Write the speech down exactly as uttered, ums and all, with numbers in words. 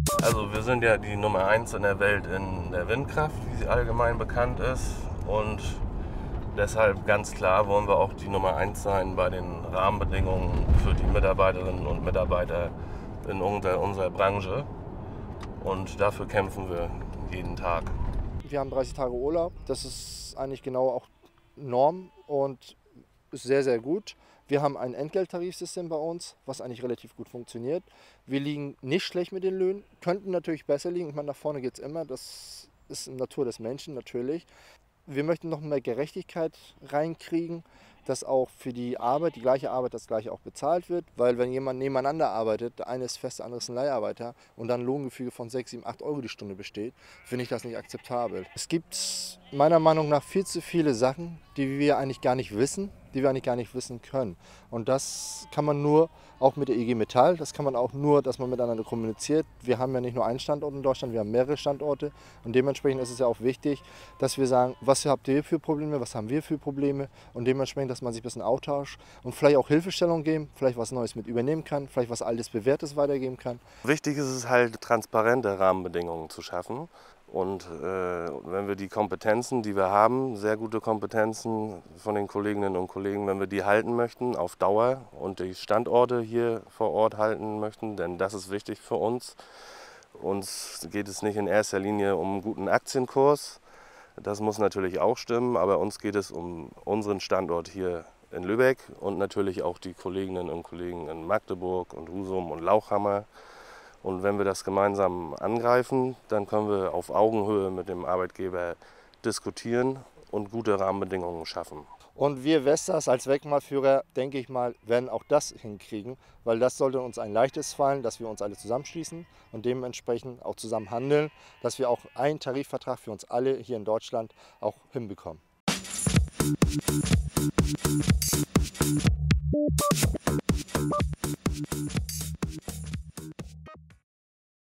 Also wir sind ja die Nummer eins in der Welt in der Windkraft, wie sie allgemein bekannt ist. Und deshalb ganz klar wollen wir auch die Nummer eins sein bei den Rahmenbedingungen für die Mitarbeiterinnen und Mitarbeiter in unserer, unserer Branche. Und dafür kämpfen wir jeden Tag. Wir haben dreißig Tage Urlaub. Das ist eigentlich genau auch Norm und ist sehr, sehr gut. Wir haben ein Entgelttarifsystem bei uns, was eigentlich relativ gut funktioniert. Wir liegen nicht schlecht mit den Löhnen, könnten natürlich besser liegen. Ich meine, nach vorne geht es immer. Das ist die Natur des Menschen natürlich. Wir möchten noch mehr Gerechtigkeit reinkriegen, dass auch für die Arbeit, die gleiche Arbeit, das gleiche auch bezahlt wird. Weil wenn jemand nebeneinander arbeitet, der eine ist fest, der andere ist ein Leiharbeiter und dann ein Lohngefüge von sechs, sieben, acht Euro die Stunde besteht, finde ich das nicht akzeptabel. Es gibt meiner Meinung nach viel zu viele Sachen, die wir eigentlich gar nicht wissen, die wir eigentlich gar nicht wissen können. Und das kann man nur auch mit der I G Metall, das kann man auch nur, dass man miteinander kommuniziert. Wir haben ja nicht nur einen Standort in Deutschland, wir haben mehrere Standorte und dementsprechend ist es ja auch wichtig, dass wir sagen, was habt ihr für Probleme, was haben wir für Probleme und dementsprechend, dass man sich ein bisschen austauscht und vielleicht auch Hilfestellung geben, vielleicht was Neues mit übernehmen kann, vielleicht was Altes, Bewährtes weitergeben kann. Wichtig ist es halt, transparente Rahmenbedingungen zu schaffen. Und äh, wenn wir die Kompetenzen, die wir haben, sehr gute Kompetenzen von den Kolleginnen und Kollegen, wenn wir die halten möchten auf Dauer und die Standorte hier vor Ort halten möchten, denn das ist wichtig für uns. Uns geht es nicht in erster Linie um einen guten Aktienkurs, das muss natürlich auch stimmen, aber uns geht es um unseren Standort hier in Lübeck und natürlich auch die Kolleginnen und Kollegen in Magdeburg und Husum und Lauchhammer. Und wenn wir das gemeinsam angreifen, dann können wir auf Augenhöhe mit dem Arbeitgeber diskutieren und gute Rahmenbedingungen schaffen. Und wir Vestas als Wegmarktführer, denke ich mal, werden auch das hinkriegen, weil das sollte uns ein leichtes fallen, dass wir uns alle zusammenschließen und dementsprechend auch zusammen handeln, dass wir auch einen Tarifvertrag für uns alle hier in Deutschland auch hinbekommen.